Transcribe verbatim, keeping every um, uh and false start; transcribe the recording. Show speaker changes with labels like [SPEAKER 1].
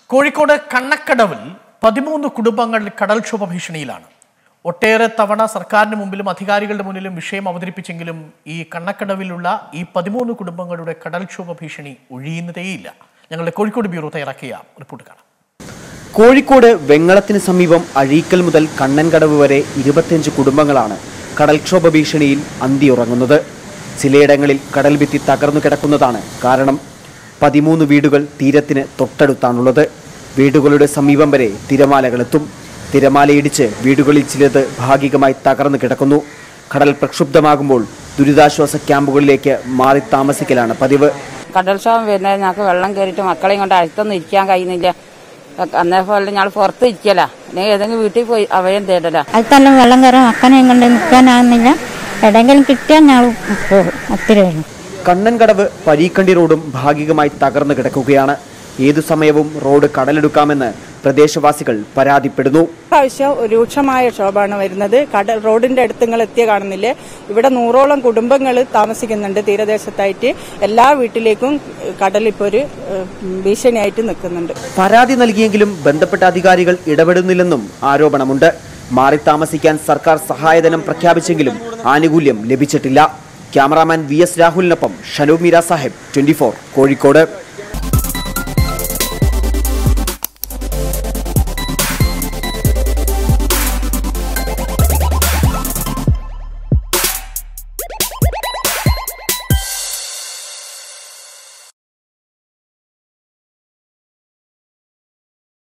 [SPEAKER 1] കോഴിക്കോട് കണ്ണക്കടവിൽ പതിമൂന്ന് കുടുംബങ്ങൾ കടൽക്ഷോഭ ഭീഷണിയിലാണ്. ഒട്ടേറെ തവണ സർക്കാരിന് മുമ്പിലും അധികാരികളുടെ മുന്നിലും വിഷയം അവതരിപ്പിച്ചെങ്കിലും ഈ കണ്ണക്കടവിലുള്ള ഈ പതിമൂന്ന് കുടുംബങ്ങളുടെ കടൽക്ഷോഭ ഭീഷണി ഒഴിയുന്നതേയില്ല. ഞങ്ങളുടെ കോഴിക്കോട് ബ്യൂറോ തയ്യാറാക്കിയ റിപ്പോർട്ട് കാണാം.
[SPEAKER 2] കോഴിക്കോട് വെങ്ങളത്തിന് സമീപം അഴീക്കൽ മുതൽ കണ്ണൻകടവ് വരെ ഇരുപത്തിയഞ്ച് കുടുംബങ്ങളാണ് കടൽക്ഷോഭ ഭീഷണിയിൽ അന്തിയുറങ്ങുന്നത്. ചിലയിടങ്ങളിൽ കടൽ ഭിത്തി തകർന്നു കിടക്കുന്നതാണ് കാരണം. പതിമൂന്ന് വീടുകൾ തീരത്തിന് തൊട്ടടുത്താണുള്ളത്. വീടുകളുടെ സമീപം വരെ തിരമാലകളെത്തും. തിരമാലയിടിച്ച് വീടുകളിൽ ചിലത് ഭാഗികമായി തകർന്നു കിടക്കുന്നു. കടൽ പ്രക്ഷുബ്ധമാകുമ്പോൾ ദുരിതാശ്വാസ ക്യാമ്പുകളിലേക്ക് മാറി താമസിക്കലാണ് പതിവ്.
[SPEAKER 3] കടൽക്ഷോഭം വരുന്നത് ഞങ്ങൾക്ക് വെള്ളം കയറിയിട്ട് മക്കളെയും കൊണ്ട് അടുത്തൊന്നും ഇരിക്കാൻ കഴിയുന്നില്ല. അന്നേപോലെ ഞങ്ങൾ പുറത്ത് ഇരിക്കല, അല്ലെങ്കിൽ ഏതെങ്കിലും വീട്ടിൽ പോയി അഭയം തേടല.
[SPEAKER 4] അടുത്തെല്ലാം വെള്ളം കയറാൻ മക്കനെ കൊണ്ട് നിൽക്കാനാകുന്നില്ല. എവിടെയെങ്കിലും കിട്ടിയാൽ ഞങ്ങൾ പോകും. ഒത്തിരി വരും.
[SPEAKER 2] കണ്ണൻകടവ് പരീക്കണ്ടി റോഡും ഭാഗികമായി തകർന്നു കിടക്കുകയാണ്. ഏതു സമയവും റോഡ് കടലെടുക്കാമെന്ന് പ്രദേശവാസികൾ പരാതിപ്പെടുന്നു.
[SPEAKER 5] പ്രാവശ്യം രൂക്ഷമായ ക്ഷോഭമാണ് വരുന്നത്. കടൽ റോഡിന്റെ അടുത്ത് നിങ്ങൾ എത്തിയ കാണുന്നില്ലേ, ഇവിടെ നൂറോളം കുടുംബങ്ങൾ താമസിക്കുന്നുണ്ട് തീരദേശത്തായിട്ട്. എല്ലാ വീട്ടിലേക്കും കടലിപ്പോൾ ഒരു ഭീഷണിയായിട്ട് നിൽക്കുന്നുണ്ട്.
[SPEAKER 2] പരാതി നൽകിയെങ്കിലും ബന്ധപ്പെട്ട അധികാരികൾ ഇടപെടുന്നില്ലെന്നും ആരോപണമുണ്ട്. മാറി താമസിക്കാൻ സർക്കാർ സഹായധനം പ്രഖ്യാപിച്ചെങ്കിലും ആനുകൂല്യം ലഭിച്ചിട്ടില്ല. ക്യാമറാമാൻ വി എസ് രാഹുലിനൊപ്പം ഷനൂബ് മീര സാഹിബ്, ട്വന്റി ഫോർ കോഴിക്കോട്.